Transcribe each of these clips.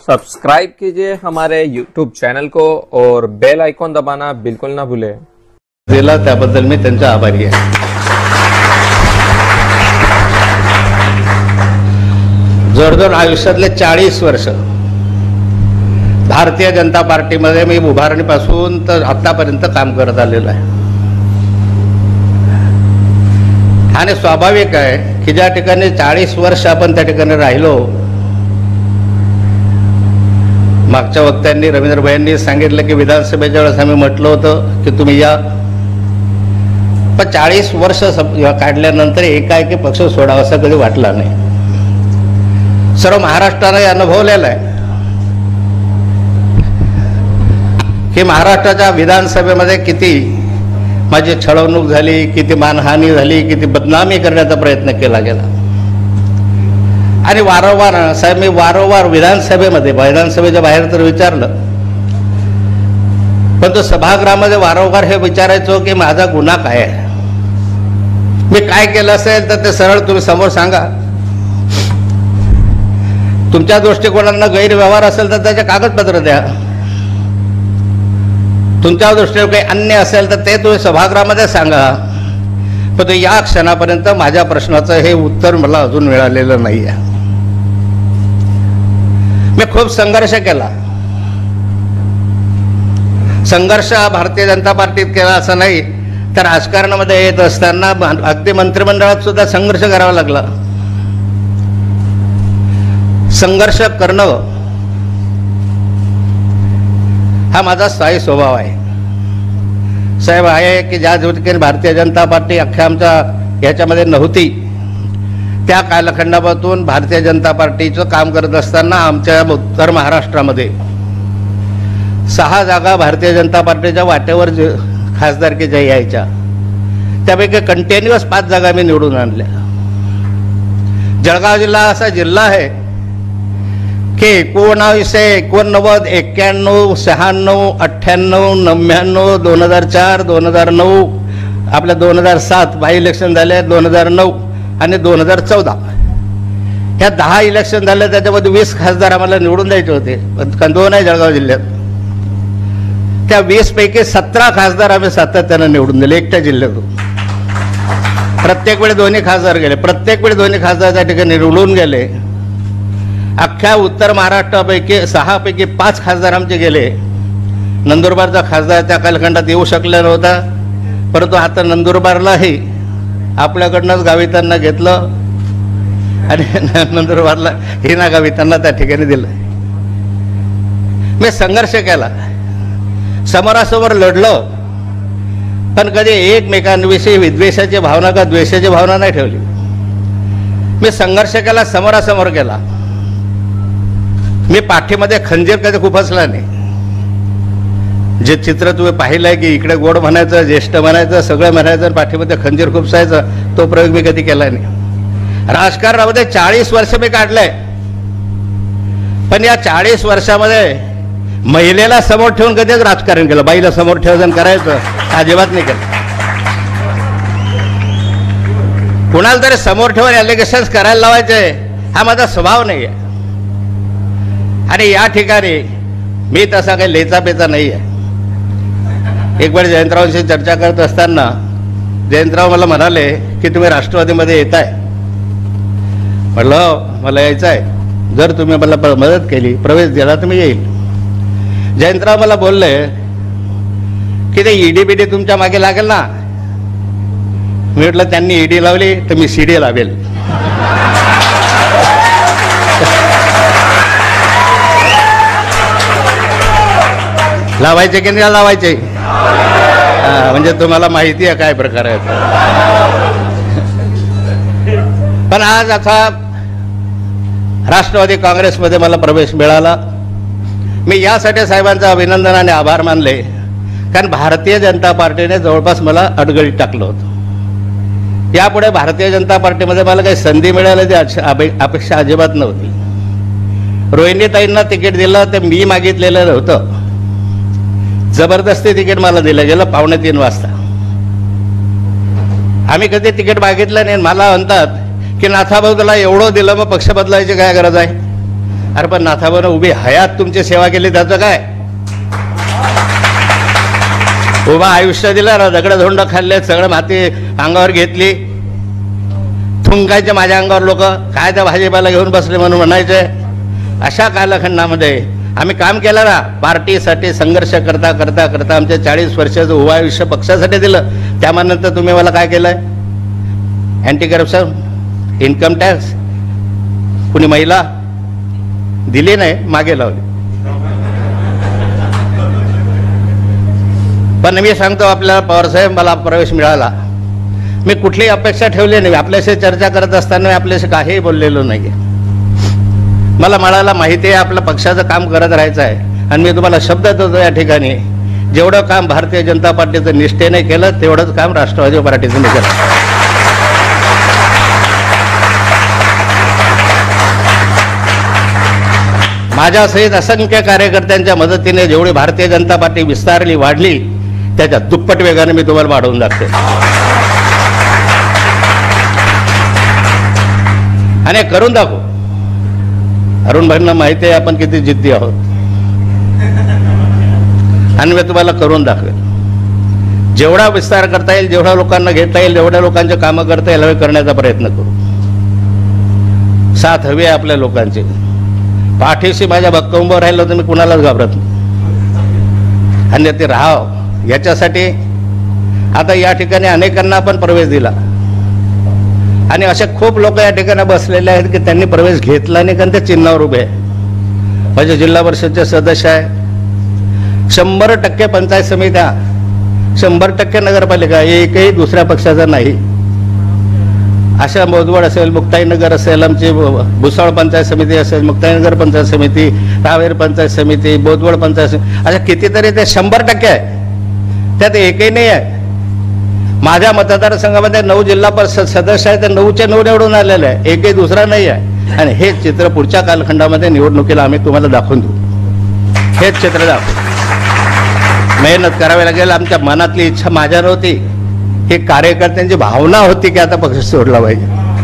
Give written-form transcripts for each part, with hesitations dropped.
Subscribe कीजिए हमारे YouTube channel को और बेल आइकॉन दबाना बिल्कुल ना भूलें। दिला त्याबद्दल मी त्यांचा आभारी आहे। जवळजवळ आयुष्यातले 40 वर्ष भारतीय जनता पार्टीमध्ये मी उभारणीपासून तर आतापर्यंत काम करत आलेलो आहे आणि स्वाभाविक आहे की ज्या ठिकाणी 40 वर्ष आपण त्या ठिकाणी राहिलो, मागच्या वक्त्यांनी रवींद्र भाईंनी सांगितलं की विधानसभेच्या वेळेस आम्ही म्हटलं होतं की तुम्ही या, पण 40 वर्ष काढल्यानंतर एकाएकी पक्ष सोडावा असं कधी वाटला नाही। सर्व महाराष्ट्राने अनुभवलेलं आहे की महाराष्ट्राच्या विधानसभेमध्ये किती माझी छळवणूक झाली, किती मानहानी झाली, किती बदनामी करण्याचा प्रयत्न केला गेला आणि वारंवार साहेब मी वारंवार विधानसभेच्या बाहेर तर विचारलं, पण तो सभागृहामध्ये वारंवार हे विचारायचो की माझा गुन्हा काय आहे, मी काय केलं असेल तर ते सरळ तुम्ही समोर सांगा। तुमच्या दृष्टिकोनानं गैरव्यवहार असेल तर त्याचे कागदपत्र द्या, तुमच्या दृष्टीने काही अन्य असेल तर ते तुम्ही सभागृहामध्ये सांगा, पण तो या क्षणापर्यंत माझ्या प्रश्नाचं हे उत्तर मला अजून मिळालेलं नाही आहे। मी खूप संघर्ष केला, संघर्ष भारतीय जनता पार्टीत केला असं नाही तर राजकारणामध्ये येत असताना अगदी मंत्रिमंडळात सुद्धा संघर्ष करावा लागला। संघर्ष करणं हा माझा स्थायी स्वभाव आहे साहेब। आहे की ज्या ठिकाणी भारतीय जनता पार्टी अख्ख्या आमच्या ह्याच्यामध्ये नव्हती त्या कालखंडापासून भारतीय जनता पार्टीचं काम करत असताना आमच्या उत्तर महाराष्ट्रामध्ये 6 जागा भारतीय जनता पार्टीच्या वाटेवर खासदारकीच्या यायच्या, त्यापैकी कंटिन्युअस 5 जागा मी निवडून आणल्या। जळगाव जिल्हा असा जिल्हा आहे की 1989, 91, 96, 98, 99, 2004, 2009, आपल्या 2007 बाय इलेक्शन झाले, 2009 आणि 2014 ह्या 10 इलेक्शन झाले, त्याच्यामध्ये 20 खासदार आम्हाला निवडून द्यायचे होते, पण 2 आहे जळगाव जिल्ह्यात। त्या 20 पैकी 17 खासदार आम्ही सातत्याने निवडून दिले एकट्या जिल्ह्यातून। प्रत्येक वेळी दोन्ही खासदार गेले, प्रत्येक वेळी दोन्ही खासदार त्या ठिकाणी निवडून गेले। अख्ख्या उत्तर महाराष्ट्रापैकी 6 पैकी 5 खासदार आमचे गेले। नंदुरबारचा खासदार त्या कालखंडात येऊ शकला नव्हता, परंतु आता नंदुरबारलाही आपल्याकडनंच गावितांना घेतलं आणि नंदुरबारला हिना गावितांना त्या ठिकाणी दिलं। मी संघर्ष केला, समोरासमोर लढलो, पण कधी एकमेकांविषयी विद्वेषाची भावना का द्वेषाची भावना नाही ठेवली। मी संघर्ष केला, समोरासमोर केला। मी पाठीमध्ये खंजीर कधी खुपसला नाही। जे चित्र तुम्ही पाहिलंय की इकडे गोड म्हणायचं, ज्येष्ठ म्हणायचं, सगळं म्हणायचं, पाठीमध्ये खंजीर खुपसायचं, तो प्रयोग मी कधी केला नाही। राजकारणामध्ये 40 वर्ष मी काढलंय, पण या 40 वर्षामध्ये महिलेला समोर ठेवून कधीच राजकारण केलं, बाईला समोर ठेवून करायचं अजिबात नाही केलं। कुणाला तरी समोर ठेवून एलिगेशन्स करायला लावायचे हा माझा स्वभाव नाही आहे आणि या ठिकाणी मी तसा काही लेचा पेचा नाही आहे। एक वेळ जयंतरावांशी चर्चा करत असताना जयंतराव मला म्हणाले की तुम्ही राष्ट्रवादीमध्ये येताय, म्हटलं मला यायचं आहे, जर तुम्ही मला मदत केली, प्रवेश दिला तर मी येईल। जयंतराव मला बोलले की ते ईडी बीडी तुमच्या मागे लागेल ना, मी म्हटलं त्यांनी ईडी लावली तर मी सीडी लावेल। लावायचे की नाही लावायचे म्हणजे तुम्हाला माहिती आहे काय प्रकार आहे। पण आज असा राष्ट्रवादी काँग्रेसमध्ये मला प्रवेश मिळाला। मी यासाठी साहेबांचा अभिनंदन आणि आभार मानले, कारण भारतीय जनता पार्टीने जवळपास मला अडगळीत टाकलं होतं। यापुढे भारतीय जनता पार्टीमध्ये मला काही संधी मिळाली याची अपेक्षा अजिबात नव्हती। रोहिणीताईंना तिकीट दिलं ते मी मागितलेलं नव्हतं, जबरदस्ती तिकीट मला दिलं गेलं 2:45 वाजता। आम्ही कधी तिकीट मागितलं नाही। मला म्हणतात की नाथाभाऊ तुला एवढं दिलं, मग पक्ष बदलायची काय गरज आहे? अरे पण नाथाभाऊनं उभी हयात तुमची सेवा केली त्याचं काय? उभा आयुष्य दिलं ना, दगडधोंड खाल्ले, सगळं माती अंगावर घेतली, थुंकायचे माझ्या अंगावर लोक, काय त्या भाजीपाला घेऊन बसले म्हणून म्हणायचे. अशा कालखंडामध्ये आम्ही काम केलं ना, पार्टीसाठी संघर्ष करता करता करता आमचे 40 वर्षाचं उभं आयुष्य पक्षासाठी दिलं. त्यानंतर तुम्ही मला काय केलंय? अँटी करप्शन, इन्कम टॅक्स, कुणी महिला दिली नाही, मागे लावली. पण मी सांगतो आपल्याला, पवारसाहेब मला प्रवेश मिळाला, मी कुठलीही अपेक्षा ठेवली नाही. आपल्याशी चर्चा करत असताना मी आपल्याशी काहीही बोललेलो नाही. मला मिळाला माहिती आहे आपलं पक्षाचं काम करत राहायचं आहे, आणि मी तुम्हाला शब्द देतो या ठिकाणी, जेवढं काम भारतीय जनता पार्टीचं निष्ठेने केलं तेवढंच काम राष्ट्रवादी पार्टीचं मी केलं. माझ्यासहित असंख्य कार्यकर्त्यांच्या मदतीने जेवढी भारतीय जनता पार्टी विस्तारली, वाढली, त्याच्या दुप्पट वेगाने मी तुम्हाला वाढवून दाखते. आणि करून दाखवू. अरुण भाईंना माहिती आहे आपण किती जिद्दी आहोत, आणि मी तुम्हाला करून दाखवेल. जेवढा विस्तार करता येईल, जेवढ्या लोकांना घेता येईल, जेवढ्या लोकांचे कामं करता येईल, करण्याचा प्रयत्न करू. साथ हवी आहे आपल्या लोकांची. पाठीशी माझ्या भक्कम राहिलं तर मी कुणालाच घाबरत नाही, आणि ते राहावं याच्यासाठी आता या ठिकाणी अनेकांना आपण प्रवेश दिला, आणि असे खूप लोक या ठिकाणी बसलेले आहेत की त्यांनी प्रवेश घेतला नाही, कारण ते चिन्हावर उभे आहे. म्हणजे जिल्हा परिषदचे सदस्य आहे, 100% पंचायत समित्या, 100% नगरपालिका, एकही दुसऱ्या पक्षाचा नाही. अशा बोदवड असेल, मुक्ताईनगर असेल, आमची भुसावळ पंचायत समिती असेल, मुक्ताईनगर पंचायत समिती, रावेर पंचायत समिती, बोदवड पंचायत समिती, अशा कितीतरी ते 100% आहे, त्यात एकही नाही आहे. माझ्या मतदारसंघामध्ये 9 जिल्हा परिषद सदस्य आहेत, तर 9चे 9 निवडून आलेले आहे, एकही दुसरा नाही आहे. आणि हे चित्र पुढच्या कालखंडामध्ये निवडणुकीला आम्ही तुम्हाला दाखवून देऊ. हेच चित्र दाखवू. मेहनत करावी लागेल. आमच्या मनातली इच्छा माझ्या नव्हती, ही कार्यकर्त्यांची भावना होती की आता पक्ष सोडला पाहिजे.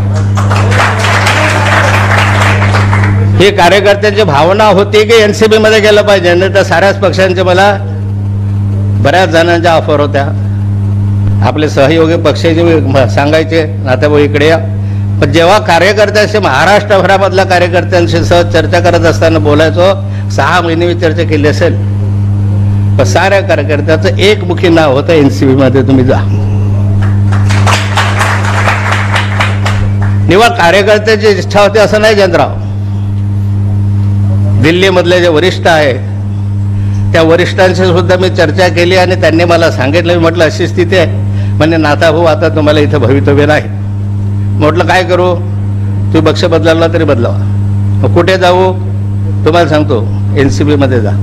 ही कार्यकर्त्यांची भावना होती की एनसीबी मध्ये गेलं पाहिजे, नाही तर साऱ्याच पक्षांचे मला बऱ्याच जणांच्या ऑफर होत्या. आपले सहयोगी पक्षाचे सांगायचे नात्याभाऊ इकडे या, पण जेव्हा कार्यकर्त्यांशी, महाराष्ट्रभरामधल्या कार्यकर्त्यांशी सहज चर्चा करत असताना बोलायचो, 6 महिने मी चर्चा केली असेल, पण साऱ्या कार्यकर्त्याचं एकमुखी नाव होतं एनसीबी मध्ये तुम्ही जा. निवड कार्यकर्त्याची इच्छा होती असं नाही जयंतराव. दिल्लीमधले जे वरिष्ठ आहेत त्या वरिष्ठांशी सुद्धा मी चर्चा केली, आणि त्यांनी मला सांगितलं. मी म्हटलं अशी स्थिती आहे, म्हणजे नाथाभाऊ आता तुम्हाला इथं भवितव्य नाही. म्हटलं काय करू? तुम्ही पक्ष बदलावला तरी बदलावा. मग कुठे जाऊ? तुम्हाला सांगतो, एनसीबी मध्ये जा.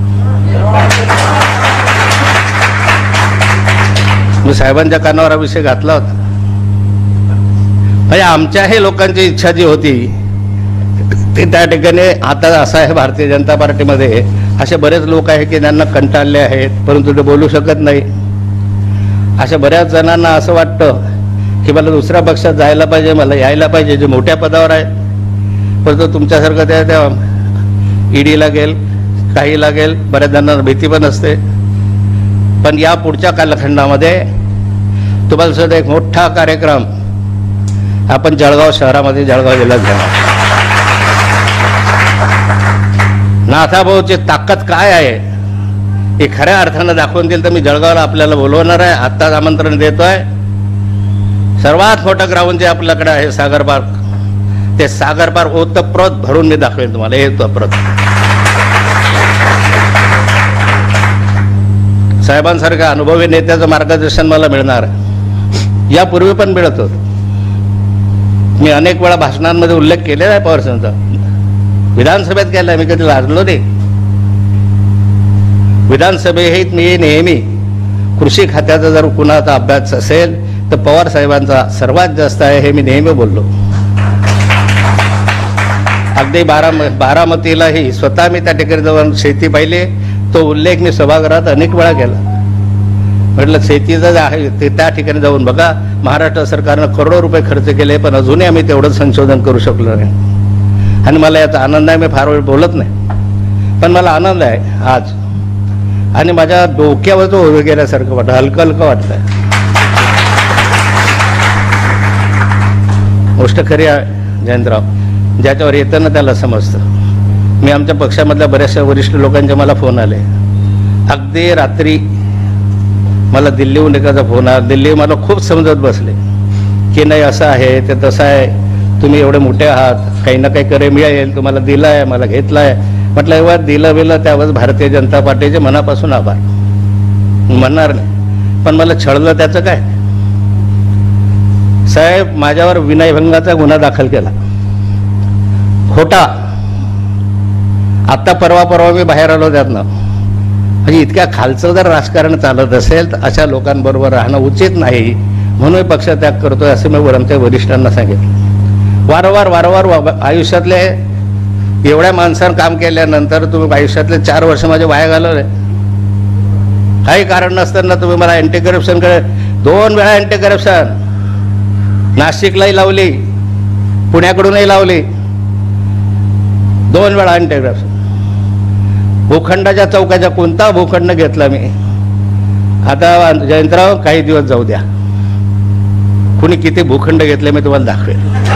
मी साहेबांच्या कानावर हा विषय घातला होता. म्हणजे आमच्याही लोकांची इच्छा जी होती ते त्या ठिकाणी, आता असं आहे भारतीय जनता पार्टीमध्ये असे बरेच लोक आहेत की त्यांना कंटाळले आहेत, परंतु ते बोलू शकत नाही. अशा बऱ्याच जणांना असं वाटतं की मला दुसऱ्या पक्षात जायला पाहिजे, मला यायला पाहिजे, जे मोठ्या पदावर आहेत, परंतु तुमच्यासारखं त्या ईडी लागेल, काही लागेल, बऱ्याच जणांना भीती पण असते. पण या पुढच्या कालखंडामध्ये तुम्हाला सुद्धा एक मोठा कार्यक्रम आपण जळगाव शहरामध्ये, जळगाव जिल्ह्यात घेणार. नाथाभाऊची ताकद काय आहे हे खऱ्या अर्थानं दाखवून दिलं तर मी जळगावला आपल्याला बोलवणार आहे. आत्ताच आमंत्रण देतोय. सर्वात मोठं ग्राउंड जे आपल्याकडे आहे सागर पार्क, ते सागर पार्क ओतप्रोत भरून मी दाखवेन तुम्हाला. हे ओतप्रोत साहेबांसारख्या अनुभवी नेत्याचं मार्गदर्शन मला मिळणार. यापूर्वी पण मिळत होत. मी अनेक वेळा भाषणांमध्ये उल्लेख केलेला आहे पवारसाहेबांचा, विधानसभेत केला, मी कधी लाजलो नाही. विधानसभेत मी नेहमी कृषी खात्याचा जर कुणाचा अभ्यास असेल तर पवार साहेबांचा सर्वात जास्त आहे, हे मी नेहमी बोललो. अगदी बारामतीलाही स्वतः मी त्या ठिकाणी जाऊन शेती पाहिली, तो उल्लेख मी सभागृहात अनेक वेळा केला. म्हटलं शेतीचं आहे ते त्या ठिकाणी जाऊन बघा. महाराष्ट्र सरकारनं करोडो रुपये खर्च केले, पण अजूनही आम्ही तेवढं संशोधन करू शकलो नाही. आणि मला याचा आनंद आहे. मी फार वेळ बोलत नाही, पण मला आनंद आहे आज, आणि माझ्या डोक्यावर तो उभे गेल्यासारखं वाटतं, हलकं हलकं वाटतंय. गोष्ट खरी आहे जयंतराव, ज्याच्यावर येतं ना त्याला समजतं. मी आमच्या पक्षामधल्या बऱ्याचशा वरिष्ठ लोकांचे मला फोन आले. अगदी रात्री मला दिल्लीहून एखादा फोन आला. दिल्ली मला खूप समजत बसले की नाही असं आहे ते तसं आहे, तुम्ही एवढे मोठे आहात, काही ना काही करे मिळेल, तुम्हाला दिलं आहे, मला घेतलं आहे. म्हटलं एवढा दिलं बिलं त्यावर भारतीय जनता पार्टीचे मनापासून आभार म्हणणार नाही, पण मला छळलं त्याचं काय. साहेब माझ्यावर विनयभंगाचा गुन्हा दाखल केला, खोटा. आत्ता परवा मी बाहेर आलो त्यातनं. म्हणजे इतक्या खालचं जर राजकारण चालत असेल तर अशा लोकांबरोबर राहणं उचित नाही, म्हणून पक्षत्याग करतोय असं मी आमच्या वरिष्ठांना सांगितलं. वारंवार आयुष्यातले एवढ्या माणसांना काम केल्यानंतर तुम्ही आयुष्यातले 4 वर्ष माझे वाया घालवले. काही कारण नसताना तुम्ही मला अँटी करप्शनकडे 2 वेळा अँटी करप्शन नाशिकलाही लावली, पुण्याकडूनही लावली, 2 वेळा अँटी करप्शन. भूखंडाच्या चौकाच्या कोणता भूखंड घेतला मी. आता जयंतराव काही दिवस जाऊ द्या, कुणी किती भूखंड घेतले मी तुम्हाला दाखवेल.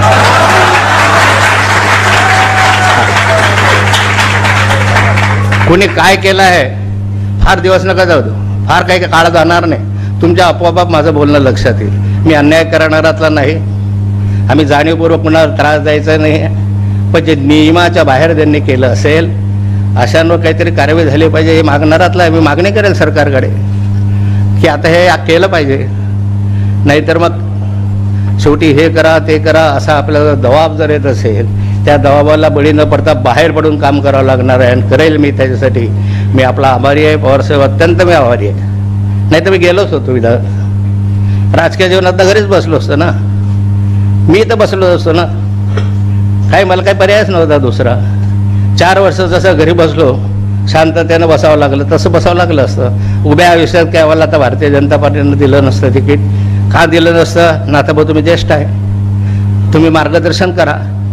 कुणी काय केलं आहे फार दिवस नका जाऊ दो, फार काही काळ जाणार नाही. तुमच्या आपोआप माझं बोलणं लक्षात येईल. मी अन्याय करणारातला नाही, आम्ही जाणीवपूर्वक कुणाला त्रास द्यायचा नाही, पण जे नियमाच्या बाहेर त्यांनी केलं असेल अशांवर काहीतरी कारवाई झाली पाहिजे हे मागणारातला आहे. मी मागणी करेल सरकारकडे की आता हे केलं पाहिजे, नाहीतर मग शेवटी हे करा ते करा असा आपल्याला दबाव जर येत असेल त्या दबावाला बळी न पडता बाहेर पडून काम करावं लागणार आहे, आणि करेल मी त्याच्यासाठी. मी आपला आभारी आहे, पवारसाहेब अत्यंत मी आभारी आहे. नाही तर मी गेलोच होतो राजकीय जीवनात तर घरीच बसलो असतो ना, मी तर बसलो असतो ना, काही मला काही पर्यायच नव्हता दुसरा. 4 वर्ष जसं घरी बसलो शांततेनं बसावं लागलं तसं बसावं लागलं असतं. उभ्या आयुष्यात काय मला आता भारतीय जनता पार्टीनं दिलं नसतं तिकीट. का दिलं नसतं? ना आता भाऊ तुम्ही ज्येष्ठ आहे, तुम्ही मार्गदर्शन करा.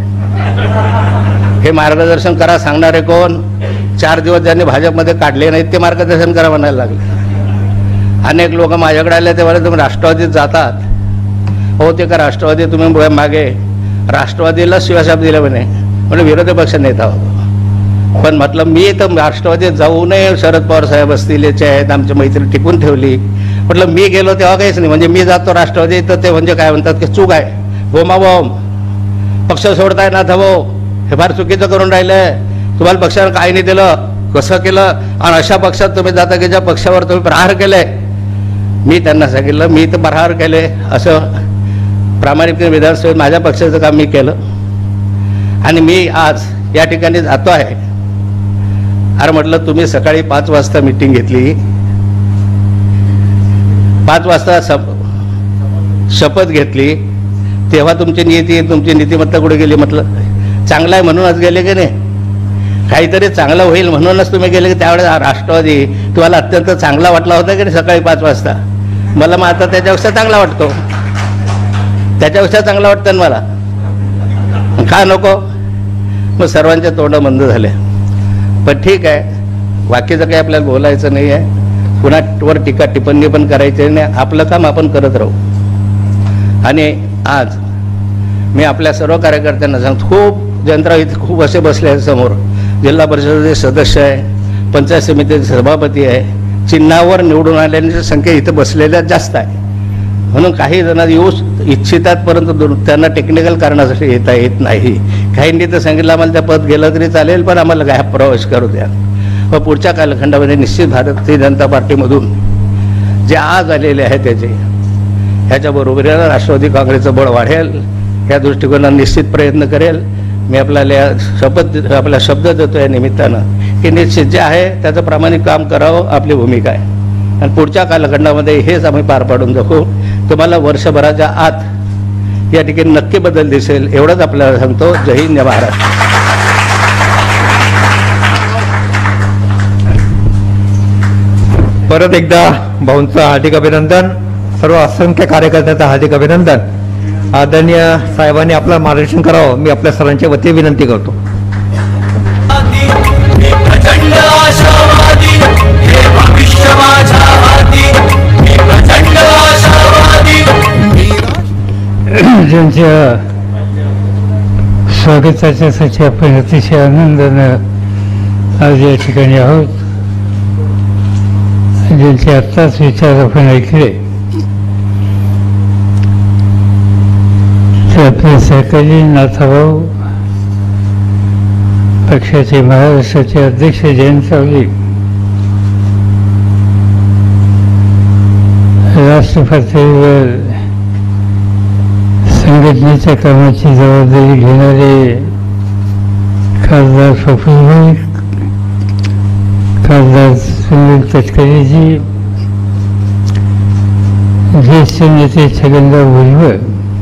हे मार्गदर्शन करा सांगणारे कोण? 4 दिवस ज्यांनी भाजपमध्ये काढले नाहीत ते मार्गदर्शन करा म्हणायला लागले. अनेक लोक माझ्याकडे आले तेव्हा तुम्ही राष्ट्रवादीत जातात. हो ते का राष्ट्रवादी तुम्ही मागे राष्ट्रवादीला शिवाशाप दिले म्हणजे विरोधी पक्ष नेता होतो. पण म्हटलं मी तर राष्ट्रवादीत जाऊ नये, शरद पवार साहेब असतील याचे आहेत, आमची मैत्री टिकून ठेवली. म्हटलं मी गेलो तेव्हा काहीच नाही, म्हणजे मी जातो राष्ट्रवादी तर ते म्हणजे काय म्हणतात की चूक आहे, बोमाबोम पक्ष सोडताय ना था भाऊ, हे फार चुकीचं करून राहिलंय. तुम्हाला पक्षानं काय नाही दिलं, कसं केलं, आणि अशा पक्षात तुम्ही जाता की ज्या पक्षावर तुम्ही प्रहार केले. मी त्यांना सांगितलं मी तर प्रहार केले असं प्रामाणिकपणे विधानसभेत माझ्या पक्षाचं काम मी केलं, आणि मी आज या ठिकाणी जातो आहे. अरे म्हटलं तुम्ही सकाळी 5 वाजता मीटिंग घेतली, 5 वाजता शपथ घेतली, तेव्हा तुमची नीतिमत्ता कुठे गेली? म्हटलं चांगलं आहे म्हणूनच गेले की नाही, काहीतरी चांगलं होईल म्हणूनच तुम्ही गेले की त्यावेळेस राष्ट्रवादी तुम्हाला अत्यंत चांगला वाटला होता की नाही सकाळी 5 वाजता. मला मग आता त्याच्यापेक्षा चांगला वाटतो, त्याच्यापेक्षा चांगला वाटतं मला, का नको? मग सर्वांच्या तोंड बंद झाले. पण ठीक आहे, बाकीचं काही आपल्याला बोलायचं नाही आहे, कुणावर टीका टिप्पणी पण करायची नाही, आपलं काम आपण करत राहू. आणि आज मी आपल्या सर्व कार्यकर्त्यांना सांगतो, खूप जयंतराव इथे खूप असे बसले आहेत समोर, जिल्हा परिषदेचे सदस्य आहे, पंचायत समितीचे सभापती आहे, चिन्हावर निवडून आलेल्यांची संख्या इथं बसलेल्या जास्त आहे. म्हणून काही जण येऊ इच्छितात परंतु त्यांना टेक्निकल कारणासाठी येता येत नाही. काहींनी तर सांगितलं आम्हाला त्या पद गेलं तरी चालेल पण आम्हाला काय प्रवेश करू द्या. व पुढच्या कालखंडामध्ये निश्चित भारतीय जनता पार्टीमधून जे आज आलेले आहे त्याचे ह्याच्याबरोबरीला राष्ट्रवादी काँग्रेसचं बळ वाढेल या दृष्टिकोनाने निश्चित प्रयत्न करेल. मी आपल्याला शब्द देतो या निमित्तानं की निश्चित जे आहे त्याचं प्रामाणिक काम करावं आपली भूमिका आहे, आणि पुढच्या कालखंडामध्ये हेच आम्ही पार पाडून दाखवू. तुम्हाला वर्षभराच्या आत या ठिकाणी नक्की बदल दिसेल एवढंच आपल्याला सांगतो. जय हिंद, जय महाराष्ट्र. परत एकदा भाऊंचं हार्दिक अभिनंदन, सर्व असंख्य कार्यकर्त्यांचं हार्दिक अभिनंदन. आदरणीय साहेबांनी आपलं मार्गदर्शन करावं मी आपल्या सर्वांच्या वतीने विनंती करतो. प्रचंड आशावादी हे भविष्य माझ्या हाती मी प्रचंड आशावादी ज्यांच्या स्वागताच्यासाठी आपण अतिशय आनंदानं आज या ठिकाणी आहोत, ज्यांचे आत्ताच विचार आपण ऐकले ते आपले सहकारी नाथाभाऊ, पक्षाचे महाराष्ट्राचे अध्यक्ष जयंत सावली, राष्ट्र पातळीवर संघटनेच्या कामाची जबाबदारी घेणारे खासदार फफूरभाई, खासदार सुनील तटकरेजी, ज्येष्ठ नेते छगनराव भुजबळ,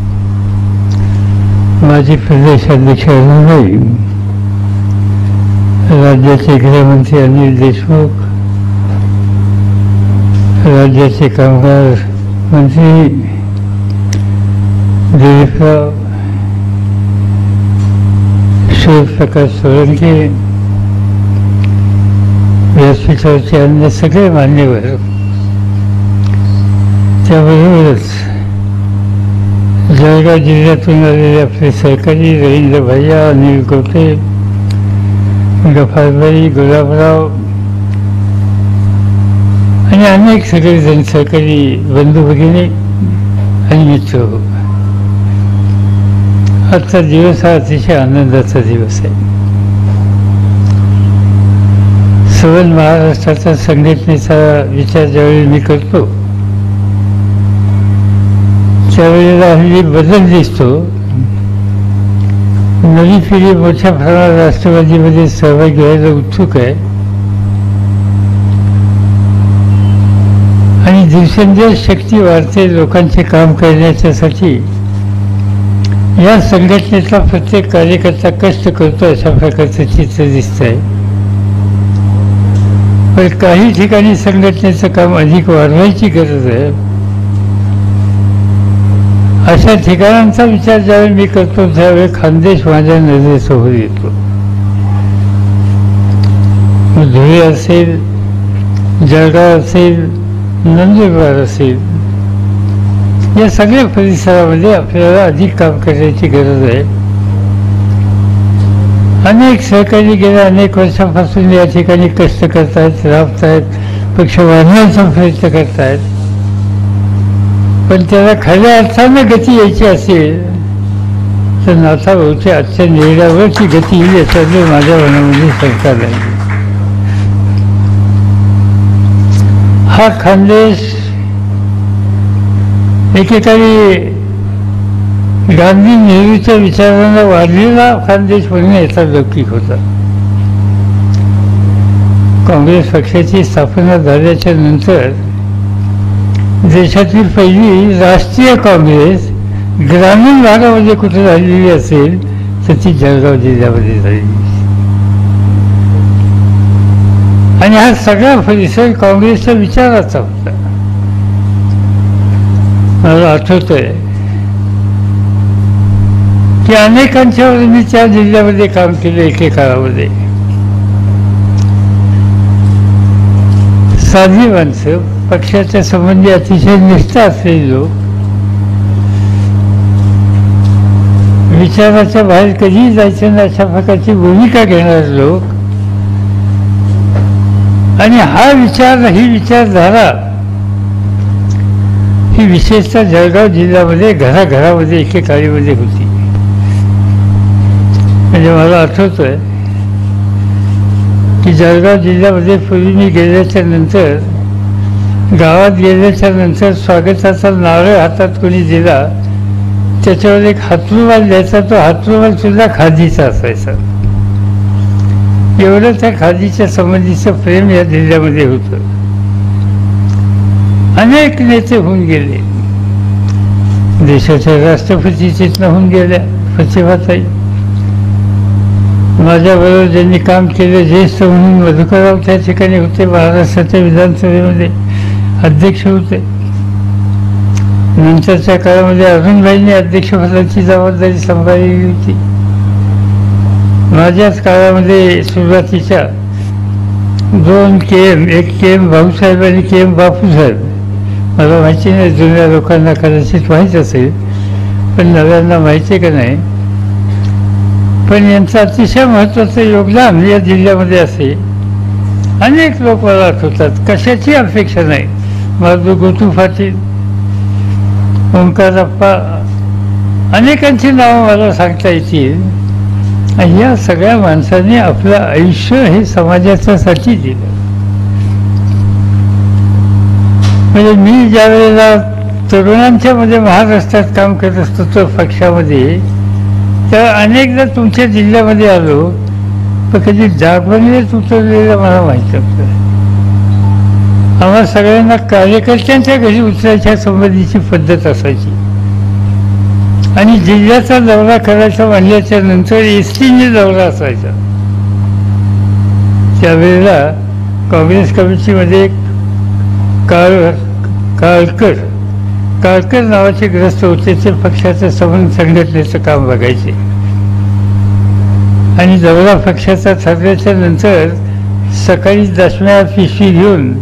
माजी प्रदेशाध्यक्ष अरुणभाई, राज्याचे गृहमंत्री अनिल देशमुख, राज्याचे कामगार मंत्री दिलीपराव, शिवप्रकाश सोळंके, व्यासपीठावरचे अन्य सगळे मान्यवर, त्याबरोबरच जळगाव जिल्ह्यातून आलेले आपले सहकारी रवींद्र भैया, अनिल गोटे, गफारबाई, गुलाबराव आणि अनेक सगळेजण सहकारी बंधू भगिनी आणि मित्र, आजचा दिवस हा अतिशय आनंदाचा दिवस आहे. सवन महाराष्ट्राचा संघटनेचा विचार ज्यावेळी मी करतो त्यावेळेला हल्ली बदल दिसतो. नवी पिढी मोठ्या प्रमाणात राष्ट्रवादीमध्ये सहभागी व्हायला उत्सुक आहे आणि दिवसेंदिवस शक्ती वाढते लोकांचे काम करण्याच्यासाठी. या संघटनेचा प्रत्येक कार्यकर्ता कष्ट करतो अशा प्रकारचं चित्र दिसत आहे. पण काही ठिकाणी संघटनेचं काम अधिक वाढवायची गरज आहे. अशा ठिकाणांचा विचार ज्यावेळी मी करतो त्यावेळी खानदेश माझ्या नजरेसमोर येतो. धुळे असेल, जळगाव असेल, नंदुरबार असेल, या सगळ्या परिसरामध्ये आपल्याला अधिक काम करण्याची गरज आहे. अनेक सहकारी गेल्या अनेक वर्षापासून या ठिकाणी कष्ट करतायत, राबतायत, पक्ष वाढवण्याचा प्रयत्न करतायत. पण त्याला खऱ्या अर्थानं गती यायची असेल तर नाथाभाऊच्या आजच्या निर्णयावरची गती येईल याच्यातलं माझ्या मनामध्ये शंका नाही. हा खानदेश एकेकाळी गांधी नेहरूच्या विचारांना वाढलेला खानदेश म्हणून याचा लौकिक होता. काँग्रेस पक्षाची स्थापना झाल्याच्या नंतर देशातील पहिली राष्ट्रीय काँग्रेस ग्रामीण भागामध्ये कुठे झालेली असेल तर ती जळगाव जिल्ह्यामध्ये झालेली. आणि हा सगळा परिसर काँग्रेसच्या विचाराचा होता. मला आठवतंय की अनेकांच्यावर मी त्या जिल्ह्यामध्ये काम केलं. एकेकाळामध्ये साधी माणसं, पक्षाच्या संबंधी अतिशय निष्ठा असलेले लोक, विचाराच्या बाहेर कधीही जायचं नाही अशा प्रकारची भूमिका घेणारे लोक. आणि हा विचार, ही विचारधारा ही विशेषतः जळगाव जिल्ह्यामध्ये घराघरामध्ये एकेकाळीमध्ये होती. म्हणजे मला आठवतंय की जळगाव जिल्ह्यामध्ये पूर्वी मी गेल्याच्या नंतर, गावात गेल्याच्या नंतर स्वागताचा नारळ हातात कोणी दिला त्याच्यावर एक हातरुमाल द्यायचा. तो हातरुमाल सुद्धा खादीचा असायचा. एवढं त्या खादीच्या संबंधीचं प्रेम या जिल्ह्यामध्ये होतं. अनेक नेते होऊन गेले. देशाच्या राष्ट्रपती तिथनं होऊन गेल्या प्रतिभाताई. माझ्याबरोबर ज्यांनी काम केलं ज्येष्ठ म्हणून मधुकरराव त्या ठिकाणी होते. महाराष्ट्राच्या विधानसभेमध्ये अध्यक्ष होते. नंतरच्या काळामध्ये अरुणभाईंनी अध्यक्षपदाची जबाबदारी सांभाळलेली होती. माझ्याच काळामध्ये सुरुवातीच्या 2 KM, एक KM भाऊसाहेब आणि KM बापूसाहेब. मला माहिती नाही, जुन्या लोकांना कदाचित माहीत असेल, पण नव्यांना माहिती आहे का नाही. पण यांचं अतिशय महत्त्वाचं योगदान या जिल्ह्यामध्ये असे. अनेक लोक मला आठवतात, कशाची अपेक्षा नाही. माझं गोटू पाटील, ओंकारप्पा, अनेकांची नावं मला सांगता येतील. या सगळ्या माणसांनी आपलं आयुष्य हे समाजाच्यासाठी दिलं. म्हणजे मी ज्या वेळेला तरुणांच्या मध्ये महाराष्ट्रात काम करत असतो तो पक्षामध्ये, तर अनेकदा तुमच्या जिल्ह्यामध्ये आलो, पण कधी जागवणीत उतरलेलं मला माहीत नव्हतं. आम्हाला सगळ्यांना कार्यकर्त्यांच्या घरी उतरायच्या संबंधीची पद्धत असायची. आणि जिल्ह्याचा दौरा करायचा म्हणल्याच्या नंतर एसटीने दौरा असायचा. त्यावेळेला काँग्रेस कमिटीमध्ये काळकर नावाचे ग्रस्त होते. ते पक्षाचं संघटनेचं काम बघायचे. आणि दौरा पक्षाचा ठरल्याच्या नंतर सकाळी दशम्या पिशवी घेऊन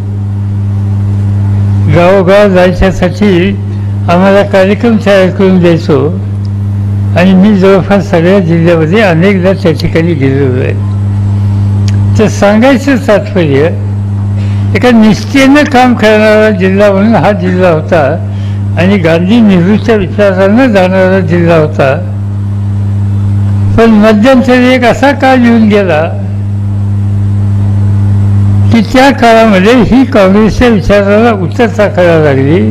गावोगाव जायच्यासाठी आम्हाला कार्यक्रम तयार करून द्यायचो. आणि मी जवळपास सगळ्या जिल्ह्यामध्ये अनेकदा त्या ठिकाणी गेलेलो आहे. तर सांगायचं तात्पर्य, एका निष्ठेनं काम करणारा जिल्हा म्हणून हा जिल्हा होता. आणि गांधी नेहरूच्या विचारानं जाणारा जिल्हा होता. पण मध्यंतरी एक असा काळ येऊन गेला की त्या काळामध्ये ही काँग्रेसच्या विचाराला उतरता करायला लागली.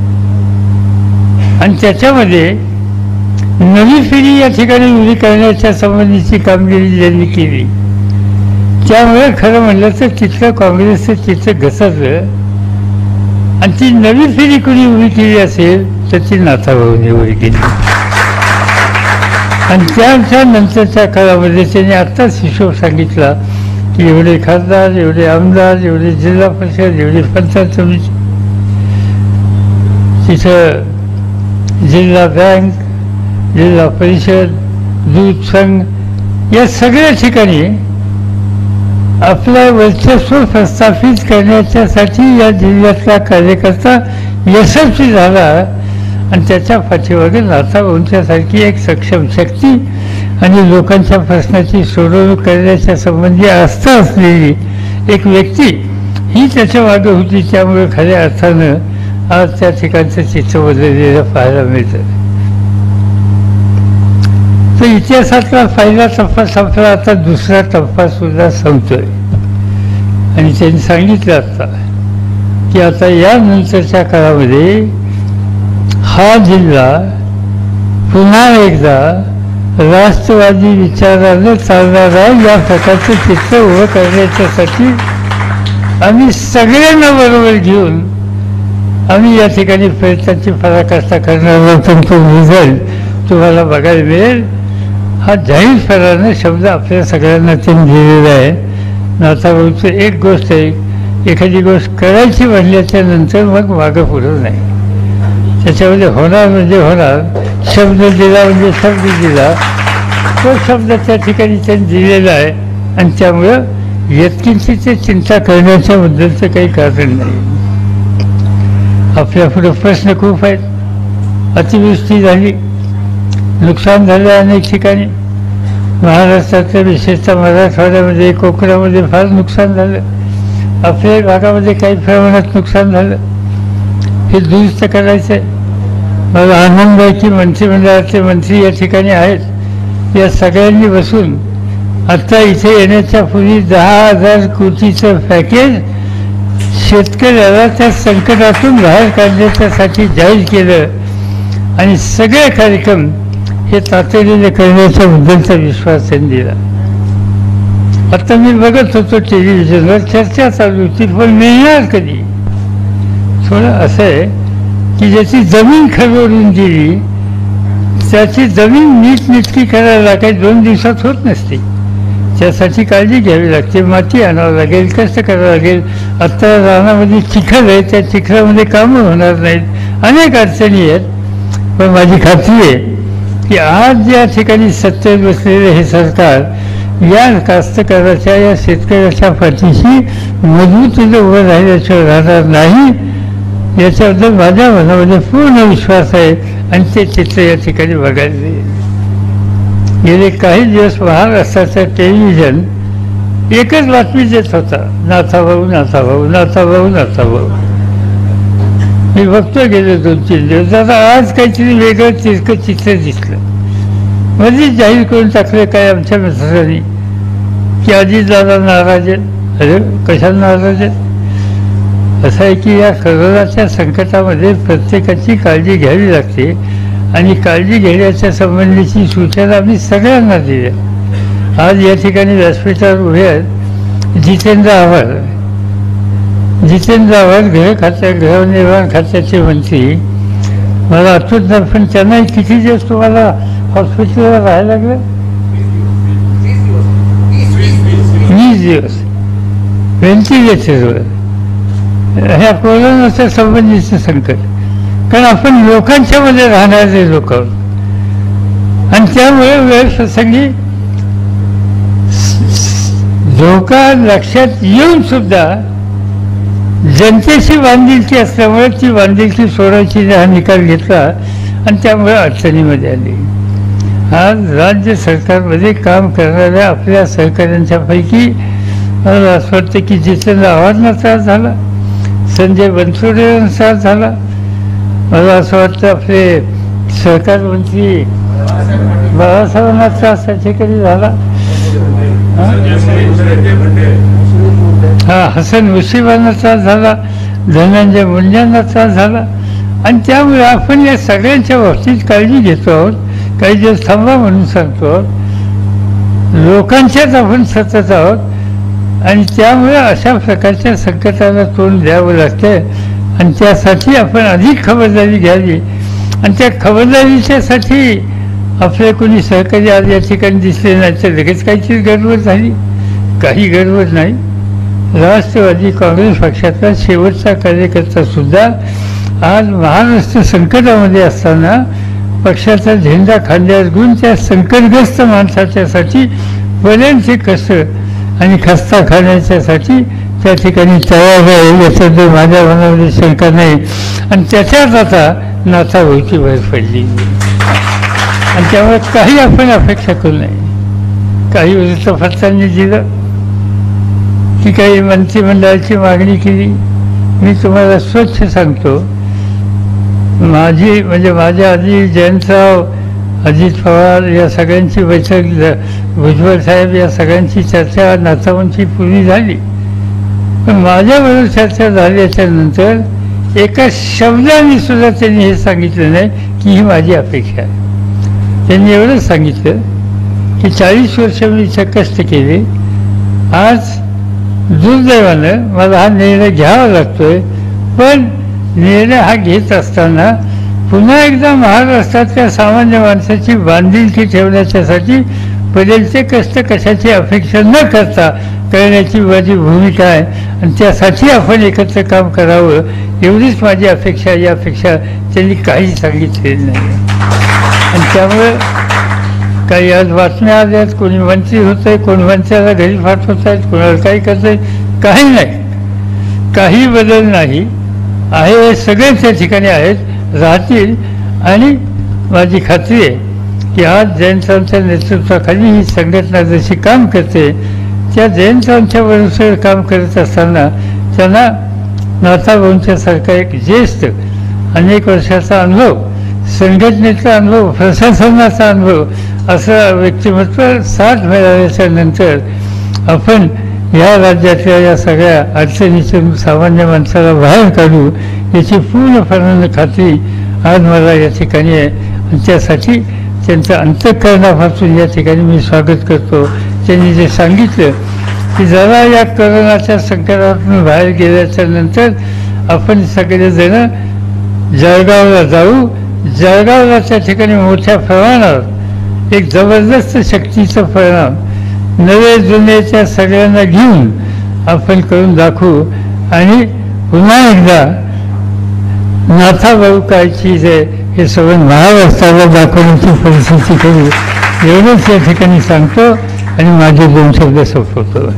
आणि त्याच्यामध्ये नवी पिढी या ठिकाणी उभी करण्याच्या संबंधीची कामगिरी ज्यांनी केली, त्यामुळे खरं म्हणलं तर तिथलं काँग्रेसचं चित्र घसरलं. आणि ती नवी पिढी कुणी उभी केली असेल तर ती नाथाभाऊंनी उभी केली. आणि त्याच्या नंतरच्या काळामध्ये त्यांनी आत्ताच हिशोब सांगितला की एवढे खासदार, एवढे आमदार, एवढे जिल्हा परिषद, एवढी पंचायत समिती, तिथं जिल्हा बँक, जिल्हा परिषद, दूध संघ, या सगळ्या ठिकाणी आपलं वर्चस्व प्रस्थापित करण्याच्यासाठी या जिल्ह्यातला कार्यकर्ता यशस्वी झाला. आणि त्याच्या पाठीमागे नाथाभाऊंच्यासारखी एक सक्षम शक्ती आणि लोकांच्या प्रश्नाची सोडवणूक करण्याच्या संबंधी आस्था असलेली एक व्यक्ती ही त्याच्या मागे होती. त्यामुळे खऱ्या अर्थानं आज त्या ठिकाणचं चित्र बदललेलं पाहायला मिळतं. तर इतिहासातला पहिला टप्पा संपला, आता दुसरा टप्पा सुद्धा संपतोय. आणि त्यांनी सांगितलं आता की आता यानंतरच्या काळामध्ये हा जिल्हा पुन्हा एकदा राष्ट्रवादी विचारानं चालणारा या प्रकारचं चित्र उभं करण्याच्यासाठी आम्ही सगळ्यांना बरोबर घेऊन आम्ही या ठिकाणी प्रयत्नाची पराकाष्ठा करणार आहोत. तो रिझल्ट तुम्हाला बघायला मिळेल. हा जाहीरपणानं शब्द आपल्या सगळ्यांना त्यांनी दिलेला आहे. नाथाभाऊचं एक गोष्ट आहे, एखादी गोष्ट करायची म्हणल्याच्या नंतर मग मागं पुढं नाही. त्याच्यामध्ये होणार म्हणजे होणार, शब्द दिला म्हणजे शब्द दिला, तो शब्द त्या ठिकाणी त्यांनी दिलेला आहे. आणि त्यामुळं यत्किंची ते चिंता करण्याच्या बद्दलचं काही कारण नाही. आपल्यापुढं प्रश्न खूप आहेत. अतिवृष्टी झाली, नुकसान झालं अनेक ठिकाणी. महाराष्ट्रातल्या विशेषतः मराठवाड्यामध्ये, कोकणामध्ये फार नुकसान झालं. आपल्या भागामध्ये काही प्रमाणात नुकसान झालं. हे दुरुस्त करायचं आहे. मला आनंद आहे की मंत्रिमंडळाचे मंत्री या ठिकाणी आहेत. या सगळ्यांनी बसून आता इथे येण्याच्या पूर्वी 10,000 कोटीचं पॅकेज शेतकऱ्याला त्या संकटातून बाहेर काढण्याच्यासाठी जाहीर केलं. आणि सगळे कार्यक्रम हे तातडीने करण्याच्या बद्दलचा विश्वास त्यांनी दिला. आता मी बघत होतो टेलिव्हिजनवर चर्चा चालू होती, पण मिळणार कधी. थोडं असं आहे की ज्याची जमीन खरवडून गेली त्याची जमीन नीटनेटकी करायला काही 2 दिवसात होत नसते. त्यासाठी काळजी घ्यावी लागते, माती आणावं लागेल, कष्ट करावं लागेल. आत्ता रानामध्ये चिखल आहे, त्या चिखलामध्ये कामं होणार नाहीत, अनेक अडचणी आहेत. पण माझी खात्री आहे की आज ज्या ठिकाणी सत्तेत बसलेले हे सरकार या कास्तकाराच्या या शेतकऱ्याच्या पाठीशी मजबूतीने उभं राहिल्याशिवाय राहणार नाही याच्याबद्दल माझ्या मनामध्ये पूर्ण विश्वास आहे आणि ते चित्र या ठिकाणी बघायला मिळेल. गेले काही दिवस महाराष्ट्राचं टेलिव्हिजन एकच बातमी देत होता, नाथाभाऊ नाथाभाऊ नाथाभाऊ नाथाभाऊ. मी बघतो गेले 2-3 दिवस. आता आज काहीतरी वेगळं तिरकं चित्र दिसलं. मध्ये जाहीर करून टाकलं काय आमच्या मित्रांनी की अजितदादा नाराज आहेत. अरे कशाला नाराज आहेत? असं आहे की या कोरोनाच्या संकटामध्ये प्रत्येकाची काळजी घ्यावी लागते आणि काळजी घेण्याच्या संबंधीची सूचना आम्ही सगळ्यांना दिल्या. आज या ठिकाणी व्यासपीठावर उभे आहेत जितेंद्र आव्हाड. जितेंद्र आव्हाड गृहनिर्माण खात्याचे मंत्री. मला आठवत नाही पण त्यांना किती दिवस तुम्हाला हॉस्पिटलला राहायला लागलं? 20 दिवस व्हेंटिलेटरवर. ह्या कोरोनाच्या संबंधीचं संकट, कारण आपण लोकांच्या मध्ये राहणारे लोक आहोत आणि त्यामुळे वेळप्रसंगी धोका लक्षात येऊन सुद्धा जनतेची बांधिलकी असल्यामुळे ती बांधिलकी सोडायची हा निकाल घेतला आणि त्यामुळे अडचणीमध्ये आली. आज राज्य सरकारमध्ये काम करणाऱ्या आपल्या सहकाऱ्यांच्यापैकी मला असं वाटतं की जितेंद्र आव्हाडना त्रास झाला, संजय बनसोडेंना त्रास झाला, मला असं वाटतं आपले सहकार मंत्री बाळासाहेबांना त्रास त्या ठिकाणी झाला, हसन मुश्रीफांना त्रास झाला, धनंजय मुंडेंना त्रास झाला. आणि त्यामुळे आपण या सगळ्यांच्या बाबतीत काळजी घेतो आहोत. काही दिवस थांबा म्हणून सांगतो आहोत. लोकांच्याच आपण सतत आहोत आणि त्यामुळे अशा प्रकारच्या संकटाला तोंड द्यावं लागते आणि त्यासाठी आपण अधिक खबरदारी घ्यावी. आणि त्या खबरदारीच्यासाठी आपले कोणी सहकारी आज या ठिकाणी दिसले नाही तर लगेच काहीतरी गडबड झाली. काही गडबड नाही. राष्ट्रवादी काँग्रेस पक्षाचा शेवटचा कार्यकर्ता सुद्धा आज महाराष्ट्र संकटामध्ये असताना पक्षाचा झेंडा खांद्यावर घेऊन त्या संकटग्रस्त माणसाच्यासाठी बरेचसे कष्ट आणि खस्ता खाण्याच्यासाठी त्या ठिकाणी तयार आहे याच्याबद्दल माझ्या मनामध्ये शंका नाही. आणि त्याच्यात आता नाथाभाऊची भर पडली आणि त्यामुळे काही आपण अपेक्षा करू नये. काही वृत्तपत्रांनी दिलं की काही मंत्रिमंडळाची मागणी केली. मी तुम्हाला स्वच्छ सांगतो, माझी म्हणजे माझ्या आधी जयंतराव, अजित पवार या सगळ्यांची बैठक, भुजबळ साहेब या सगळ्यांची चर्चा नाथाभाऊंची पूर्वी झाली. पण माझ्याबरोबर चर्चा झाल्याच्या नंतर एका शब्दाने सुद्धा त्यांनी हे सांगितलं नाही की ही माझी अपेक्षा आहे. त्यांनी एवढंच सांगितलं की 40 वर्ष मी इथे कष्ट केले. आज दुर्दैवानं मला हा निर्णय घ्यावा लागतोय, पण निर्णय हा घेत असताना पुन्हा एकदा महाराष्ट्रातल्या सामान्य माणसाची बांधिलकी ठेवण्याच्यासाठी बदलते कष्ट कशाची अपेक्षा न करता करण्याची माझी भूमिका आहे आणि त्यासाठी आपण एकत्र काम करावं एवढीच माझी अपेक्षा. यापेक्षा त्यांनी काही सांगितलेली नाही. आणि त्यामुळे काही आज बातम्या आल्यात, कोणी मंत्री होत आहे, कोणी मंत्र्याला घरी पाठवत आहेत, कोणाला काही करत आहे, काही नाही. काही बदल नाही आहे. सगळे त्या ठिकाणी आहेत, राहतील. आणि माझी खात्री आहे की आज जयंतरावांच्या नेतृत्वाखाली ही संघटना जशी काम करते त्या जयंतरावांच्या बरोबर काम करत असताना त्यांना नाथाभाऊंच्यासारखा एक ज्येष्ठ अनेक वर्षाचा अनुभव, संघटनेचा अनुभव, प्रशासनाचा अनुभव असं व्यक्तिमत्व साथ मिळाल्याच्या नंतर आपण या राज्यातल्या या सगळ्या अडचणीतून सामान्य माणसाला बाहेर काढू याची पूर्णपणाने खात्री आज मला या ठिकाणी आहे. आणि त्यासाठी त्यांचं अंतःकरणापासून या ठिकाणी मी स्वागत करतो. त्यांनी जे सांगितलं की जरा या कोरोनाच्या संकटातून बाहेर गेल्याच्या नंतर आपण सगळेजण जळगावला जाऊ. जळगावला त्या ठिकाणी मोठ्या प्रमाणावर एक जबरदस्त शक्तीचा परिणाम नवे जुन्याच्या सगळ्यांना घेऊन आपण करून दाखवू आणि पुन्हा एकदा नाथाभाऊ काय चीज आहे हे सगळं महाराष्ट्राला दाखवण्याची परिस्थिती करू एवढंच या ठिकाणी सांगतो. आणि माझे 2 शब्द संपवतो.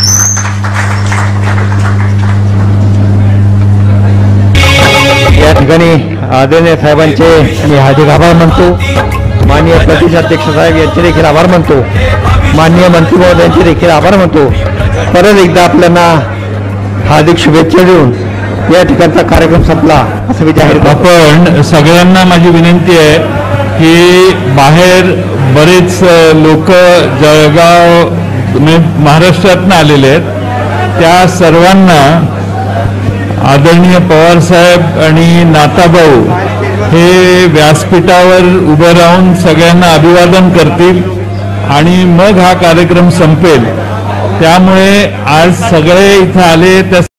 या ठिकाणी आदरणीय साहेबांचे मी हार्दिक आभार मानतो. माननीय प्रदेशाध्यक्ष साहेब यांचे देखील आभार मानतो. माननीय मंत्री महोदयांचे देखील आभार मानतो. परत एकदा आपल्याला हार्दिक शुभेच्छा देऊन या ठिकाणचा कार्यक्रम संपला असं मी जाहीर करतो. आपण सगळ्यांना माझी विनंती आहे की बाहेर बरेच लोक जळगाव महाराष्ट्रातून आलेले आहेत. त्या सर्वांना आदरणीय पवार साहेब आणि नाताभाऊ हे व्यासपीठावर उभे राहून सगळ्यांना अभिवादन करतील आणि मग हा कार्यक्रम संपेल. त्यामुळे आज सगळे इथं आले त्या